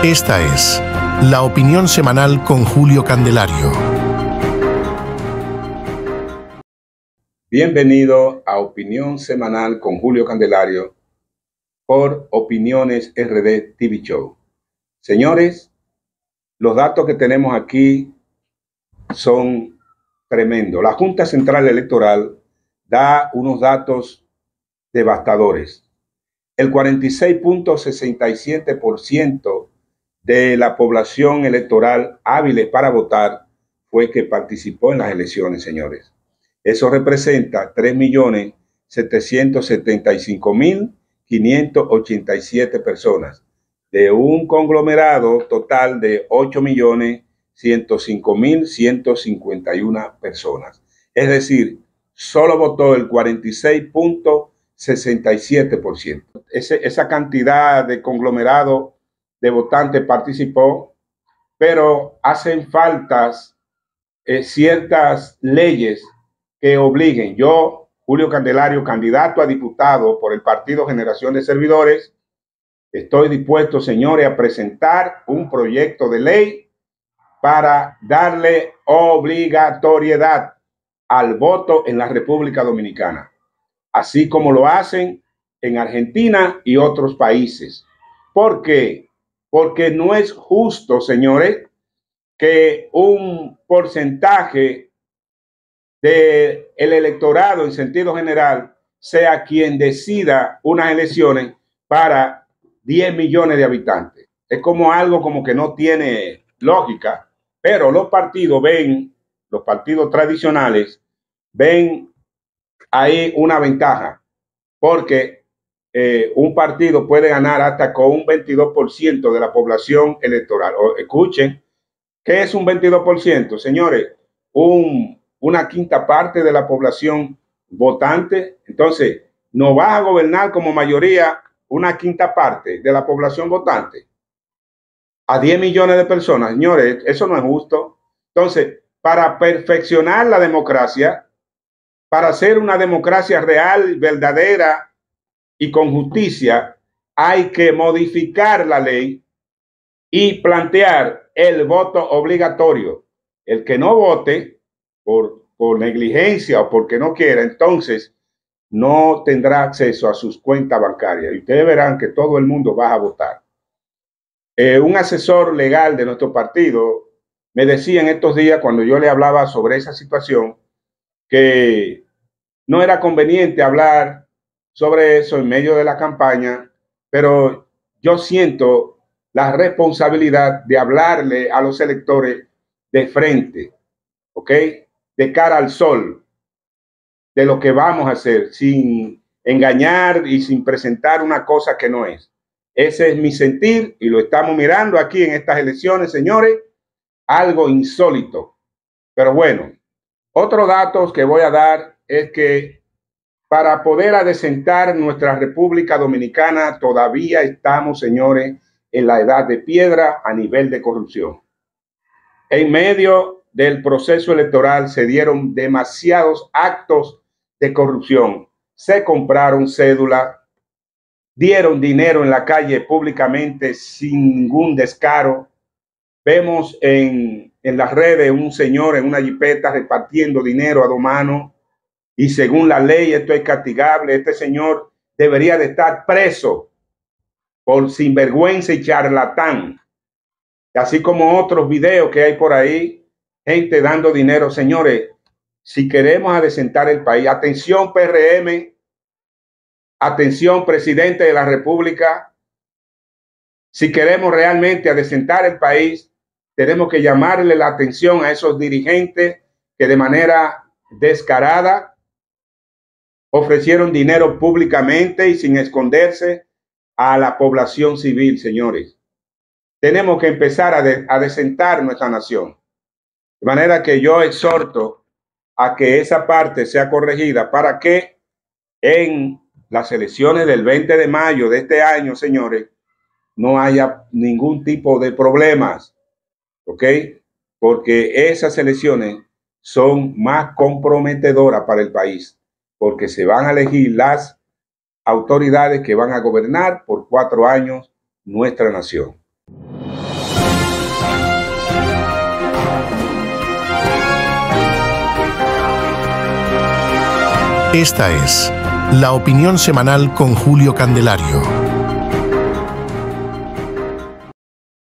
Esta es la opinión semanal con Julio Candelario. Bienvenido a Opinión Semanal con Julio Candelario por Opiniones RD TV Show. Señores, los datos que tenemos aquí son tremendos. La Junta Central Electoral da unos datos devastadores. El 46.67% de la población electoral hábil para votar fue que participó en las elecciones, señores. Eso representa 3.775.587 personas de un conglomerado total de 8.105.151 personas. Es decir, solo votó el 46.67%. Esa cantidad de conglomerado de votantes participó, pero hacen faltas ciertas leyes que obliguen. Yo, Julio Candelario, candidato a diputado por el Partido Generación de Servidores, estoy dispuesto, señores, a presentar un proyecto de ley para darle obligatoriedad al voto en la República Dominicana, así como lo hacen en Argentina y otros países. ¿Por qué? Porque no es justo, señores, que un porcentaje del electorado en sentido general sea quien decida unas elecciones para 10 millones de habitantes. Es como algo como que no tiene lógica, pero los partidos tradicionales ven ahí una ventaja, porque un partido puede ganar hasta con un 22% de la población electoral. Escuchen, ¿qué es un 22%? Señores, una quinta parte de la población votante. Entonces, ¿no va a gobernar como mayoría una quinta parte de la población votante a 10 millones de personas? Señores, eso no es justo. Entonces, para perfeccionar la democracia, para hacer una democracia real, verdadera y con justicia, hay que modificar la ley y plantear el voto obligatorio. El que no vote por negligencia o porque no quiera, entonces no tendrá acceso a sus cuentas bancarias. Y ustedes verán que todo el mundo va a votar. Un asesor legal de nuestro partido me decía en estos días, cuando yo le hablaba sobre esa situación, que no era conveniente hablar sobre eso en medio de la campaña, pero yo siento la responsabilidad de hablarle a los electores de frente, ¿ok? De cara al sol, de lo que vamos a hacer, sin engañar y sin presentar una cosa que no es. Ese es mi sentir y lo estamos mirando aquí en estas elecciones, señores, algo insólito. Pero bueno, otros datos que voy a dar es que para poder adecentar nuestra República Dominicana todavía estamos, señores, en la edad de piedra a nivel de corrupción. En medio del proceso electoral se dieron demasiados actos de corrupción. Se compraron cédulas, dieron dinero en la calle públicamente sin ningún descaro. Vemos en las redes un señor en una jipeta repartiendo dinero a dos manos. Y según la ley, esto es castigable. Este señor debería de estar preso por sinvergüenza y charlatán. Así como otros videos que hay por ahí, gente dando dinero. Señores, si queremos adecentar el país, atención PRM, atención presidente de la República, si queremos realmente adecentar el país, tenemos que llamarle la atención a esos dirigentes que de manera descarada ofrecieron dinero públicamente y sin esconderse a la población civil, señores. Tenemos que empezar a adecentar nuestra nación. De manera que yo exhorto a que esa parte sea corregida para que en las elecciones del 20 de mayo de este año, señores, no haya ningún tipo de problemas, ¿ok? Porque esas elecciones son más comprometedoras para el país, porque se van a elegir las autoridades que van a gobernar por 4 años nuestra nación. Esta es La Opinión Semanal con Julio Candelario.